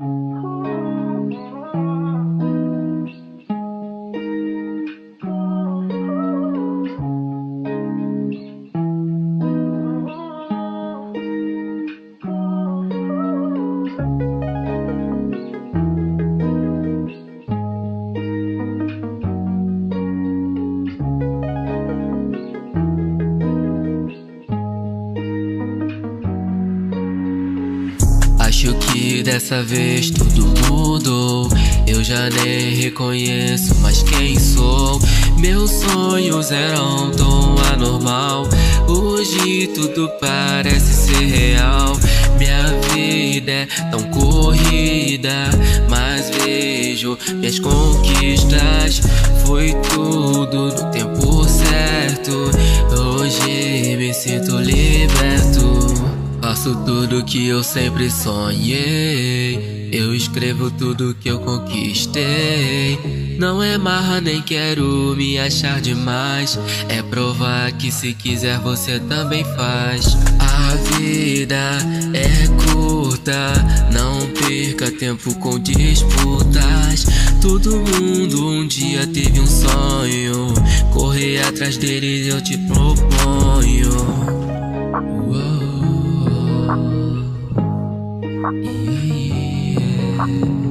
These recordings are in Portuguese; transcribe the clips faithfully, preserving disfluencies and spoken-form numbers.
Acho que dessa vez tudo mudou. Eu já nem reconheço mais quem sou. Meus sonhos eram tão anormal. Hoje tudo parece ser real. Minha vida é tão corrida, mas vejo minhas conquistas. Foi tudo no tempo certo. Hoje me sinto liberto. Faço tudo que eu sempre sonhei. Eu escrevo tudo que eu conquistei. Não é marra, nem quero me achar demais. É provar que se quiser você também faz. A vida é curta, não perca tempo com disputas. Todo mundo um dia teve um sonho. Correr atrás deles eu te proponho. Uou. Yeah, yeah.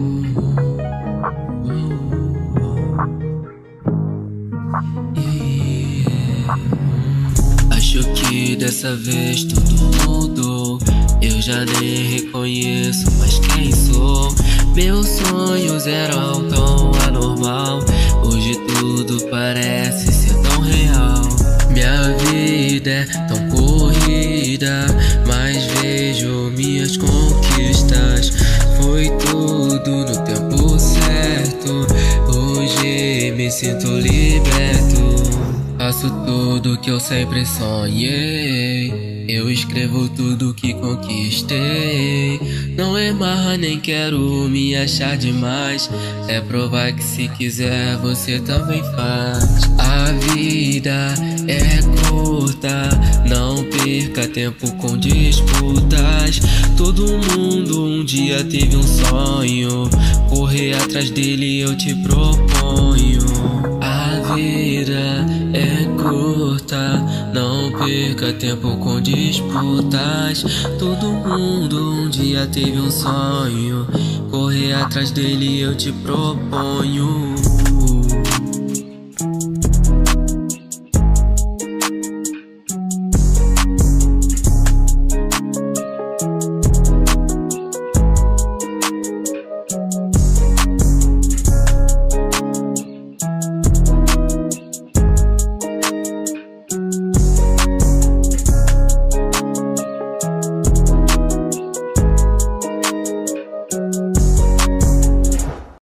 Yeah. Acho que dessa vez tudo mudou. Eu já nem reconheço mais quem sou. Meus sonhos eram tão anormal. Hoje tudo parece ser tão real. Minha vida é tão corrida, mas vejo minhas conquistas. Foi tudo no tempo certo. Hoje me sinto liberto. Faço tudo que eu sempre sonhei. Eu escrevo tudo que conquistei. Não é marra, nem quero me achar demais. É provar que se quiser você também faz. A vida é curta, não perca tempo com disputas. Todo mundo um dia teve um sonho. Correr atrás dele eu te proponho. A vida é curta, não perca tempo com disputas. Todo mundo um dia teve um sonho. Correr atrás dele eu te proponho.